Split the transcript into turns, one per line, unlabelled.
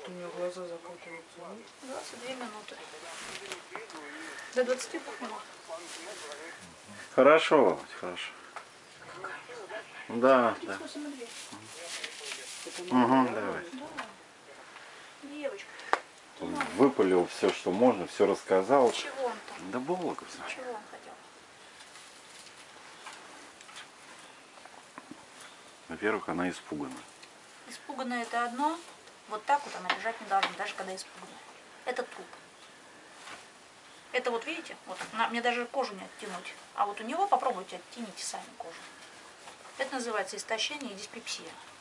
у нее глаза закатываются.
22 минуты. До 22 минут.
Хорошо, хорошо. Да, да.
38,2.
Угу, давай.
Да. Девочка.
Выпалил все, что можно, все рассказал.
Чего он там?
Да Буллок все.
Чего он хотел?
Во-первых, она испугана.
Испуганная это одно. Вот так вот она лежать не должна, даже когда испугана. Это труп. Это вот видите, вот мне даже кожу не оттянуть. А вот у него попробуйте оттяните сами кожу. Это называется истощение и диспепсия.